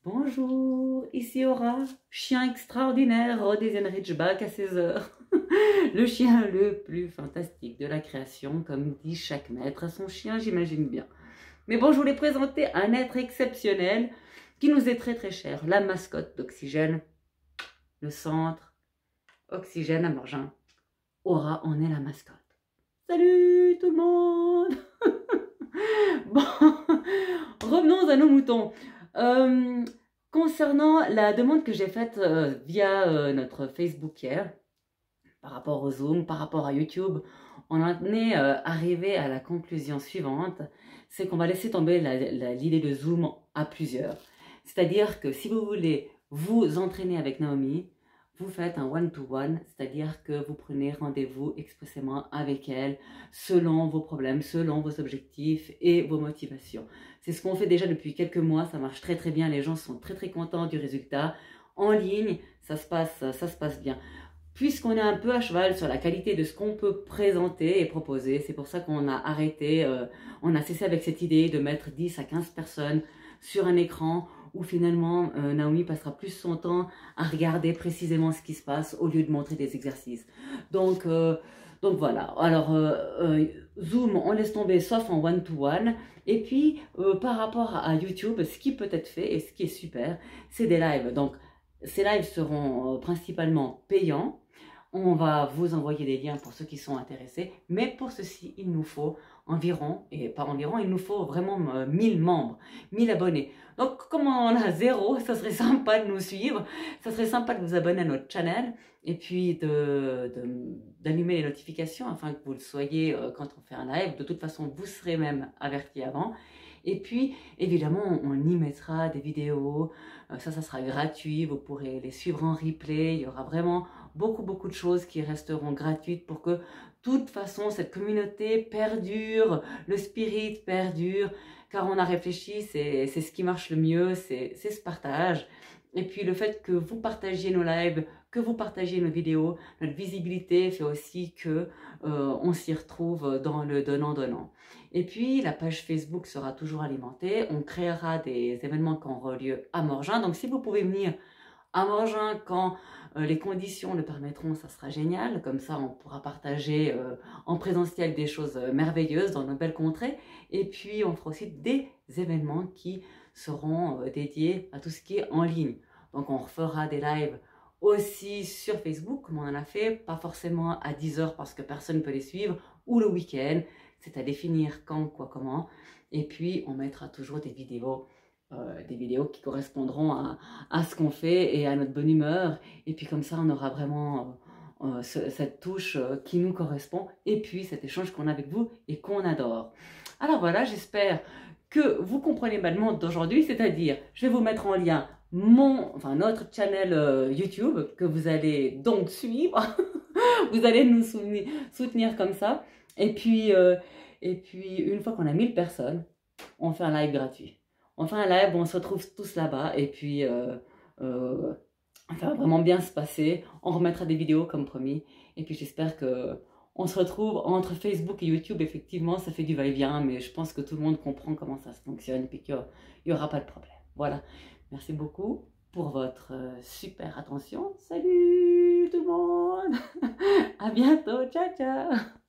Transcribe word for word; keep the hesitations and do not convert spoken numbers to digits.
Bonjour, ici Aura, chien extraordinaire, Rhodesian Ridgeback à seize heures. Le chien le plus fantastique de la création, comme dit chaque maître à son chien, j'imagine bien. Mais bon, je voulais présenter un être exceptionnel qui nous est très très cher, la mascotte d'Oxygène, le centre Oxygène à Morgin. Aura en est la mascotte. Salut tout le monde. Bon, revenons à nos moutons. Euh, concernant la demande que j'ai faite euh, via euh, notre Facebook hier, par rapport au Zoom, par rapport à YouTube, on en est euh, arrivé à la conclusion suivante, c'est qu'on va laisser tomber l'idée de Zoom à plusieurs. C'est-à-dire que si vous voulez vous entraîner avec Naomi, vous faites un one-to-one, c'est-à-dire que vous prenez rendez-vous expressément avec elle, selon vos problèmes, selon vos objectifs et vos motivations. C'est ce qu'on fait déjà depuis quelques mois, ça marche très très bien, les gens sont très très contents du résultat. En ligne, ça se passe, ça se passe bien. Puisqu'on est un peu à cheval sur la qualité de ce qu'on peut présenter et proposer, c'est pour ça qu'on a arrêté, euh, on a cessé avec cette idée de mettre dix à quinze personnes sur un écran où finalement euh, Naomi passera plus son temps à regarder précisément ce qui se passe au lieu de montrer des exercices. Donc, euh, donc voilà, alors euh, euh, Zoom, on laisse tomber sauf en one-to-one. Et puis euh, par rapport à YouTube, ce qui peut être fait et ce qui est super, c'est des lives. Donc ces lives seront euh, principalement payants. On va vous envoyer des liens pour ceux qui sont intéressés. Mais pour ceci, il nous faut environ, et pas environ, il nous faut vraiment euh, mille membres, mille abonnés. Donc, comme on a zéro, ça serait sympa de nous suivre. Ça serait sympa de vous abonner à notre channel et puis d'allumer les notifications afin que vous le soyez euh, quand on fait un live. De toute façon, vous serez même averti avant. Et puis, évidemment, on y mettra des vidéos. Ça, ça sera gratuit. Vous pourrez les suivre en replay. Il y aura vraiment beaucoup, beaucoup de choses qui resteront gratuites pour que, de toute façon, cette communauté perdure, le spirit perdure. Car on a réfléchi, c'est ce qui marche le mieux, c'est ce partage. Et puis, le fait que vous partagiez nos lives, que vous partagiez nos vidéos, notre visibilité fait aussi que euh, on s'y retrouve dans le donnant-donnant. Et puis, la page Facebook sera toujours alimentée. On créera des événements qui auront lieu à Morgin. Donc, si vous pouvez venir à Morgin quand euh, les conditions le permettront, ça sera génial. Comme ça, on pourra partager euh, en présentiel des choses merveilleuses dans nos belles contrées. Et puis, on fera aussi des événements qui seront euh, dédiés à tout ce qui est en ligne. Donc, on refera des lives aussi sur Facebook, comme on en a fait, pas forcément à dix heures parce que personne ne peut les suivre, ou le week-end, c'est à définir quand, quoi, comment. Et puis, on mettra toujours des vidéos, euh, des vidéos qui correspondront à, à ce qu'on fait et à notre bonne humeur. Et puis, comme ça, on aura vraiment euh, ce, cette touche euh, qui nous correspond. Et puis, cet échange qu'on a avec vous et qu'on adore. Alors voilà, j'espère que vous comprenez ma demande d'aujourd'hui, c'est-à-dire, je vais vous mettre en lien mon, enfin notre channel euh, YouTube que vous allez donc suivre. Vous allez nous soutenir, soutenir comme ça. Et puis, euh, et puis une fois qu'on a mille personnes, on fait un live gratuit. On fait un live où on se retrouve tous là-bas. Et puis, euh, euh, ça va vraiment bien se passer. On remettra des vidéos comme promis. Et puis, j'espère que on se retrouve entre Facebook et YouTube. Effectivement, ça fait du va-et-vient. Mais je pense que tout le monde comprend comment ça fonctionne. Et puis qu'il n'y aura pas de problème. Voilà. Merci beaucoup pour votre euh, super attention. Salut tout le monde. À bientôt. Ciao, ciao.